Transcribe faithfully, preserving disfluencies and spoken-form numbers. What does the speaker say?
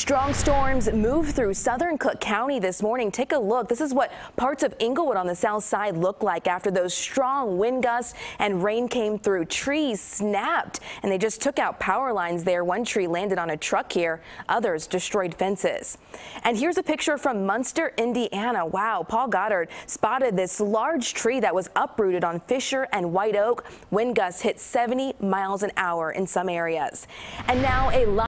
Strong storms move through southern Cook County this morning. Take a look. This is what parts of Inglewood on the south side look like after those strong wind gusts and rain came through. Trees snapped and they just took out power lines there. One tree landed on a truck here. Others destroyed fences. And here's a picture from Munster, Indiana. Wow, Paul Goddard spotted this large tree that was uprooted on Fisher and White Oak. Wind gusts hit seventy miles an hour in some areas. And now a lot